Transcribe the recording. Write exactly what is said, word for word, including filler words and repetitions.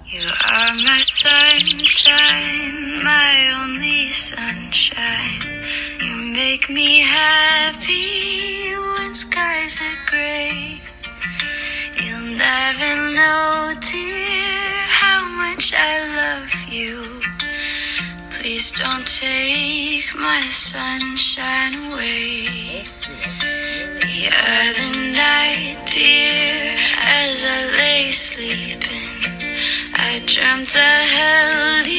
You are my sunshine, my only sunshine. You make me happy when skies are gray. You'll never know, dear, how much I love you. Please don't take my sunshine away. The other night, dear, as I lay sleeping, I dreamt I held